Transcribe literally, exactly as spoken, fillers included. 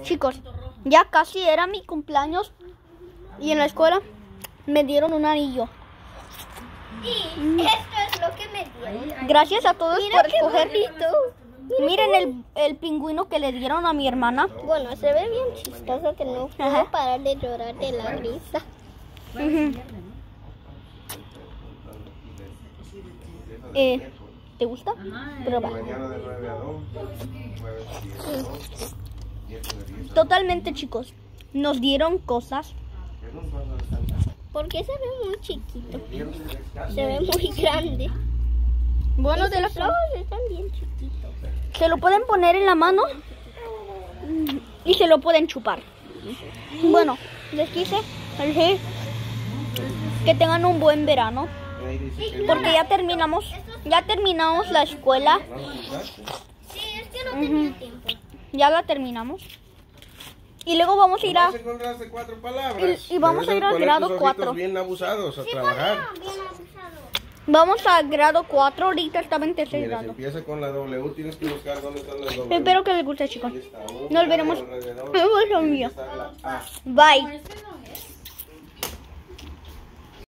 Chicos, ya casi era mi cumpleaños y en la escuela me dieron un anillo. Y esto es lo que me dieron. Gracias a todos Mira por qué escoger. bonito. Miren el, el pingüino que le dieron a mi hermana. Bueno, se ve bien chistoso que no puedo Ajá. parar de llorar de la risa. Ujú. Eh, ¿Te gusta? Prueba. Totalmente, chicos. Nos dieron cosas. Porque se ve muy chiquito. Se ve muy grande. Bueno, Y de las sus ojos están bien chiquitos. se lo pueden poner en la mano y se lo pueden chupar. Bueno, les quise decir que tengan un buen verano, porque ya terminamos, ya terminamos la escuela. Sí, es que no tenía tiempo. Ya la terminamos. Y luego vamos a ir a Nomás encontraste cuatro palabras. y, y vamos a ir al Debes grado poner tus cuatro. ojitos bien abusados a trabajar. Bien abusado. Vamos al grado cuatro, ahorita estaba en tercer Mira, si grado. empieza con la W, tienes que buscar dónde están las W. Espero que les guste, chicos. Ahí está, una No olvidemos. alrededor, Eso es lo mío. está la A. Bye.